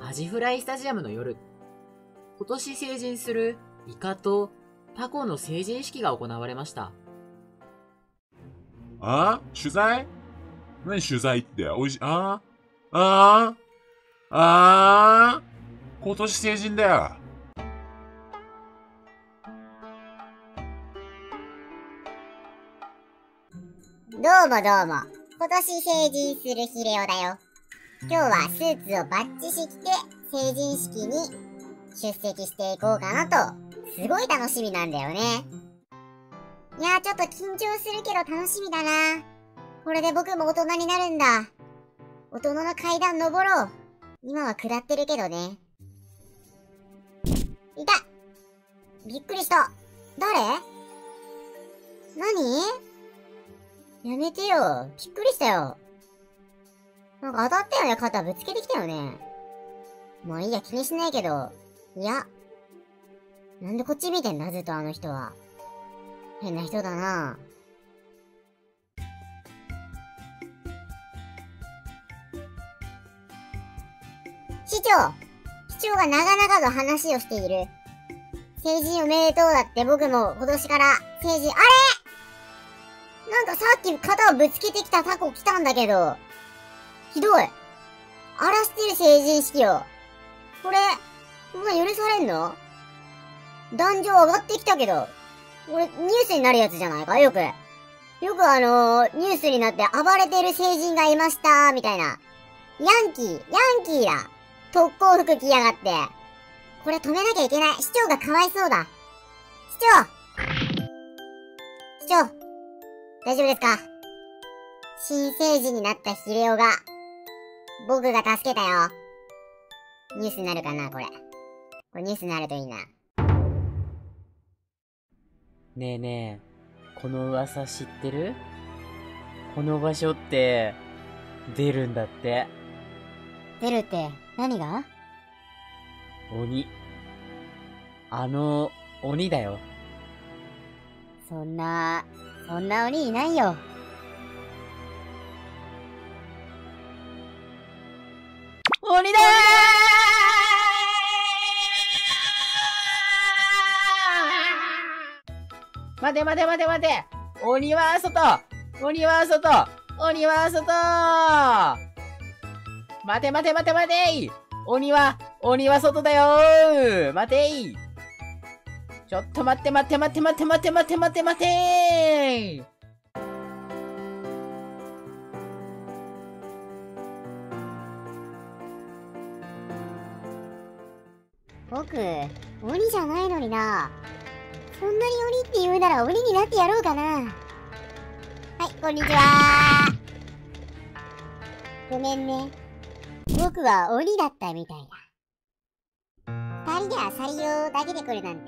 アジフライスタジアムの夜、今年成人するイカとタコの成人式が行われました。 取材？何取材って？今年成人だよ。 どうも。今年成人するヒレオだよ。今日はスーツをバッチシ着て成人式に出席していこうかなと、すごい楽しみなんだよね。いやー、ちょっと緊張するけど楽しみだな。これで僕も大人になるんだ。大人の階段登ろう。今は下ってるけどね。いた！びっくりした。誰？何？やめてよ。びっくりしたよ。なんか当たったよね。肩ぶつけてきたよね。もういいや、気にしないけど。いや。なんでこっち見てんだ、ずっとあの人は。変な人だな。市長が長々と話をしている。成人おめでとうだって。僕も今年から成人、なんかさっき肩をぶつけてきたタコ来たんだけど。ひどい。荒らしてる成人式を。これ、そんな許されんの？壇上上がってきたけど。これ、ニュースになるやつじゃないか？よくニュースになって暴れてる成人がいました、みたいな。ヤンキーだ。特攻服着やがって。これ止めなきゃいけない。市長がかわいそうだ。市長、大丈夫ですか？新成人になったヒレオが、僕が助けたよ。ニュースになるかな、これ。これニュースになるといいな。 ねえねえ、この噂知ってる？この場所って、出るんだって。 出るって、何が？ 鬼。鬼だよ。 そんな鬼いないよ。 鬼だー！待て。鬼は外！待て！鬼は外だよー！待てー！ちょっと待ってー！ 僕、鬼じゃないのにな。そんなに鬼って言うなら鬼になってやろうかな。はい、こんにちはー。ごめんね。僕は鬼だったみたいだ。二人でアサリを投げてくるなんて、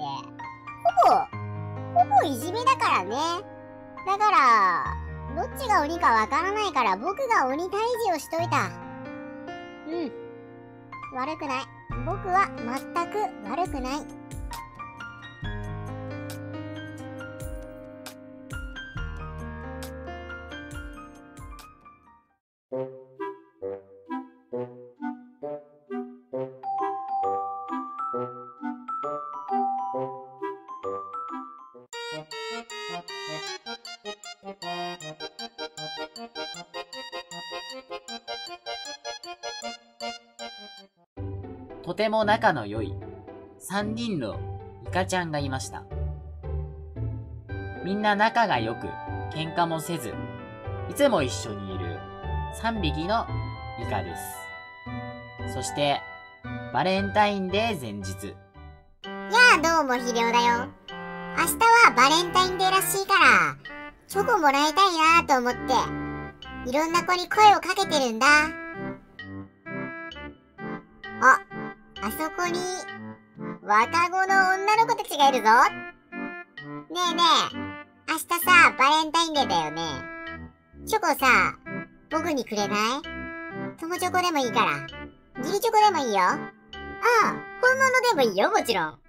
ほぼいじめだからね。だから、どっちが鬼かわからないから僕が鬼退治をしといた。悪くない。僕は全く悪くない。 とても仲の良い3人のイカちゃんがいました。みんな仲が良く喧嘩もせず、いつも一緒にいる3匹のイカです。そして、バレンタインデー前日。 やあ、どうもヒレオだよ。明日はバレンタインデーらしいから、チョコもらいたいなと思って、いろんな子に声をかけてるんだ。あそこに、若子の女の子たちがいるぞ。ねえねえ、明日さ、バレンタインデーだよね。チョコさ、僕にくれない？友チョコでもいいから。義理チョコでもいいよ。ああ、本物でもいいよ、もちろん。わ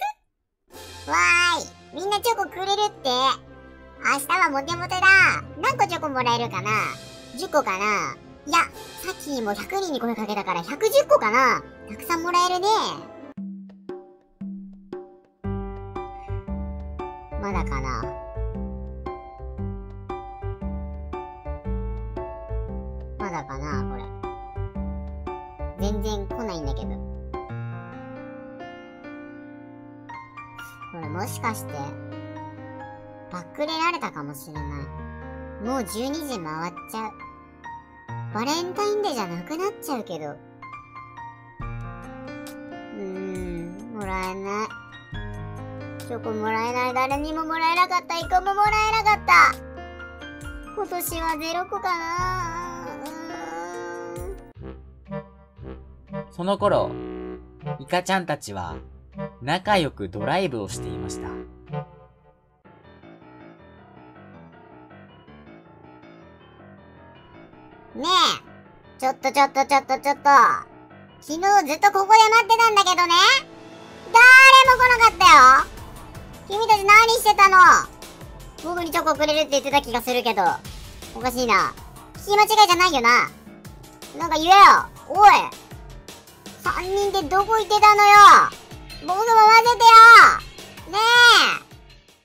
ーい、みんなチョコくれるって。明日はモテモテだ。何個チョコもらえるかな？ 10 個かな？いや、さっきも100人に声かけたから110個かな？ たくさんもらえるね。まだかな。まだかな、これ。全然来ないんだけど。これもしかして、バックレられたかもしれない。もう12時回っちゃう。バレンタインデーじゃなくなっちゃうけど。もらえない。チョコもらえない。誰にももらえなかった。イカももらえなかった。今年は0個かな。 その頃、イカちゃんたちは仲良くドライブをしていました。 ねえ、ちょっと。昨日ずっとここで待ってたんだけどね。誰も来なかったよ。君たち何してたの？僕にチョコくれるって言ってた気がするけど。おかしいな。聞き間違いじゃないよな。なんか言えよ。おい。3人でどこ行ってたのよ。僕も混ぜてよ。ねえ。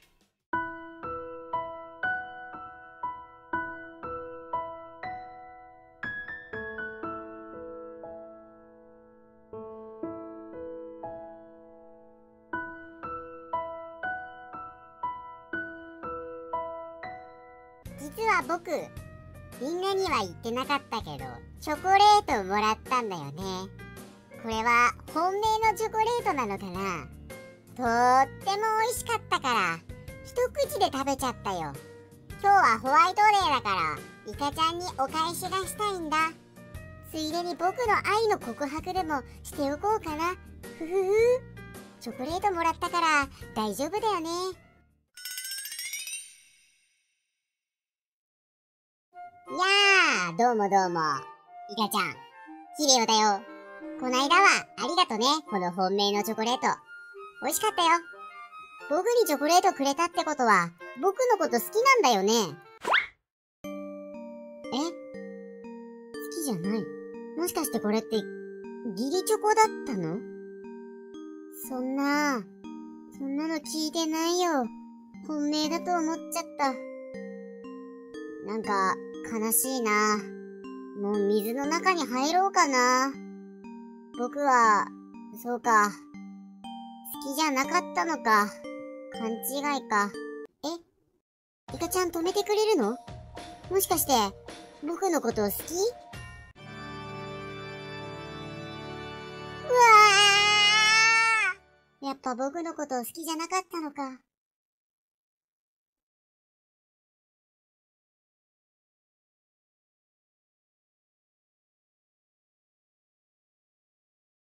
実は僕、みんなには言ってなかったけど、チョコレートをもらったんだよね。これは本命のチョコレートなのかな？とっても美味しかったから、一口で食べちゃったよ。今日はホワイトデーだから、イカちゃんにお返しがしたいんだ。ついでに僕の愛の告白でもしておこうかな。ふふふ。チョコレートもらったから大丈夫だよね。やあ、どうも。イカちゃん。キリオだよ。こないだはありがとね、この本命のチョコレート。美味しかったよ。僕にチョコレートくれたってことは、僕のこと好きなんだよね。え？好きじゃない。もしかしてこれって、義理チョコだったの？そんなの聞いてないよ。本命だと思っちゃった。なんか、悲しいな。もう水の中に入ろうかな。僕は、そうか。好きじゃなかったのか。勘違いか。イカちゃん止めてくれるの？もしかして、僕のこと好き？うわー！やっぱ僕のこと好きじゃなかったのか。